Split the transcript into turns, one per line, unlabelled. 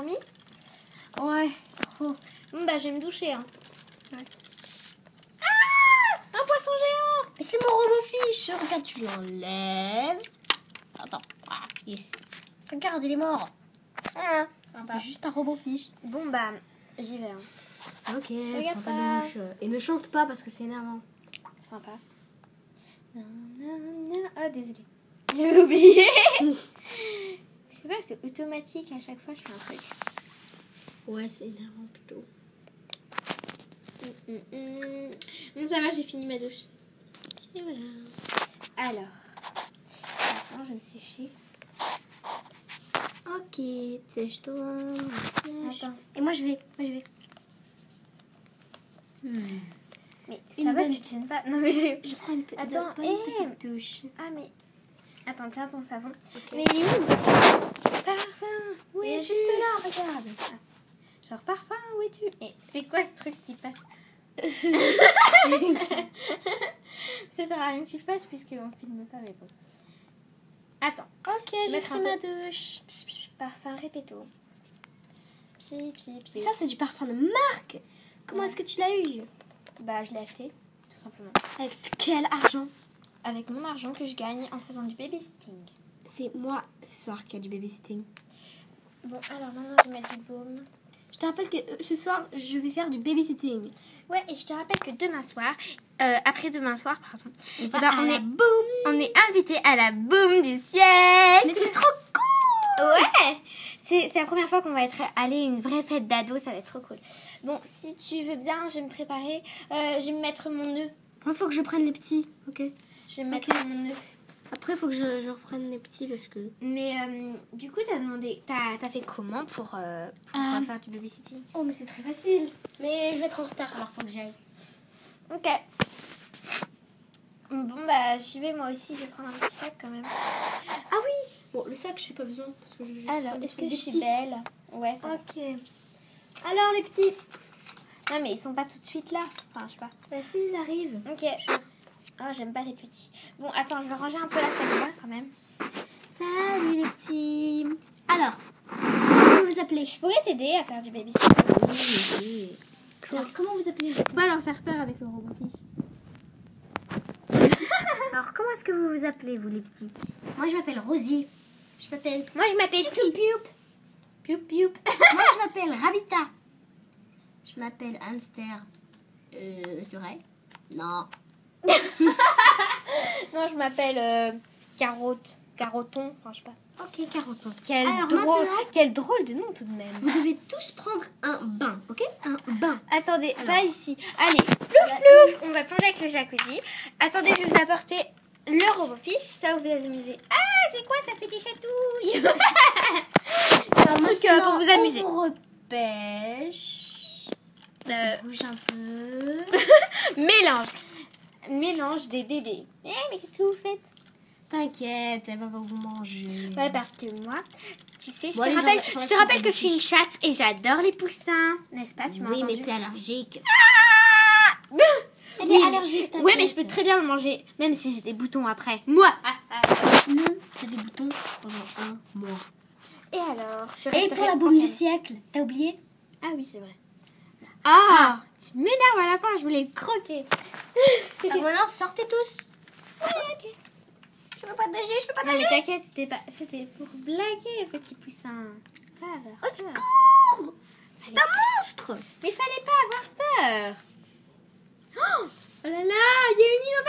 dormi?
Ouais, trop.
Bon, bah, je vais me doucher. Hein.
Ouais.
Ah! Un poisson géant!
Mais c'est mon RoboFish. Regarde, tu l'enlèves. Attends. Ah, yes. Regarde, il est mort. Ah,
Sympa.
c'était juste un RoboFish.
Bon, bah, j'y vais. Hein.
Ok,
Regarde
prends ta
pas.
douche. Et ne chante pas parce que c'est énervant.
Sympa. Non, non, non. Oh, désolé. J'avais oublié. Je sais pas, c'est automatique. À chaque fois, je fais un truc.
Ouais, c'est énervant plutôt.
Bon, ça va, j'ai fini ma douche.
Et voilà.
Alors, maintenant, je vais me sécher.
Ok, sèche-toi. Sèche.
Attends.
Et moi, je vais.
Mais
Une
ça va,
bonne
tu te gênes pas. Non, mais j'ai...
Je prends une,
Attends,
bonne petite douche.
Ah, mais... Attends, tiens ton savon.
Ok.
Mais il est où? Parfum, où
Il est
es-tu?
juste là, regarde.
Ah. Genre, parfum, où es-tu? Et c'est quoi ce truc qui passe? Ça sert à rien que tu le fasses puisqu'on filme pas, mais bon. Attends.
Ok, j'ai
Mettre
pris
un
ma
peu.
douche.
Parfum répéto. Psi, psi, psi.
Ça, c'est du parfum de marque. Comment
Ouais.
est-ce que tu l'as eu?
Bah, je l'ai acheté, tout simplement.
Avec quel argent?
Avec mon argent que je gagne en faisant du babysitting.
C'est moi, ce soir, qui a du babysitting.
Bon, alors maintenant, je vais mettre du baume.
Je te rappelle que ce soir, je vais faire du babysitting.
Ouais, et je te rappelle que demain soir, après-demain soir, pardon,
On
va à la
boum.
on est invité à la boum du siècle.
Mais c'est trop cool.
Ouais, c'est la première fois qu'on va être allé à une vraie fête d'ado, ça va être trop cool. Bon, si tu veux bien, je vais me préparer. Je vais me mettre mon nœud.
Il faut que je prenne les petits, ok.
Je vais me mettre mon nœud.
Après, il faut que je reprenne les petits parce que...
Mais du coup, t'as fait comment pour faire du babysitting?
Oh, mais c'est très facile. Mais je vais être en retard, alors faut que j'aille.
Ok. Bon, bah, j'y vais moi aussi, je vais prendre un petit sac quand même.
Ah oui. Bon, le sac, je n'ai pas besoin. Parce que je
Alors, est-ce que je suis belle? Ouais, ça va.
Ok. Alors, les petits.
Non, mais ils sont pas tout de suite là. Enfin, je sais pas.
Bah, si, ils arrivent.
Ok. Oh, j'aime pas les petits. Bon, attends, je vais ranger un peu la salle quand même.
Salut, les petits. Alors, comment vous appelez?
Je pourrais t'aider à faire du babysitting.
Oui. Cool. Alors, comment vous appelez?
Faut pas leur faire peur avec le robot fiche.
Alors, comment est-ce que vous vous appelez, vous, les petits? Moi, je m'appelle Rosie. Je m'appelle...
Moi, je m'appelle
Tiki.
Pioup. Pioup, pioup.
Moi, je m'appelle Rabita. Je m'appelle Hamster. C'est vrai? Non.
Non, je m'appelle Carotte. Caroton. Enfin, je sais pas.
Ok, Caroton.
Quel drôle de nom tout de même.
Vous devez tous prendre un bain, ok? Un bain.
Attendez,
Alors.
pas ici. Allez, plouf plouf. On va plonger avec le jacuzzi. Attendez, je vais vous apporter le robot fiche. Ça, vous allez amuser. Ah, c'est quoi? Ça fait des chatouilles. C'est un truc pour vous amuser.
On vous repêche. Bouge un peu.
Mélange des bébés. Mais qu'est-ce que vous faites?
T'inquiète, elle va pas vous manger.
Ouais, parce que moi, tu sais, je
Bon,
te
allez,
rappelle,
j'en
que je suis une chatte et j'adore les poussins. N'est-ce pas? Tu m'as
Oui,
entendu?
mais t'es allergique.
Ah
Elle
Oui.
est allergique,
Ouais, mais je peux très bien le manger, même si j'ai des boutons après. Moi.
Non, t'as des boutons pendant un mois.
Et alors je
Et
resterai
pour la baume du
enfermée.
siècle, t'as oublié?
Ah oui, c'est vrai. Ah, tu m'énerves à la fin, je voulais le croquer.
Alors maintenant, sortez tous.
Ok.
Je peux pas nager, je peux pas
Non
nager.
mais t'inquiète, c'était pour blaguer, petit poussin. Pas avoir
Au
peur.
secours! C'est un monstre!
Mais fallait pas avoir peur. Oh là là, il y a une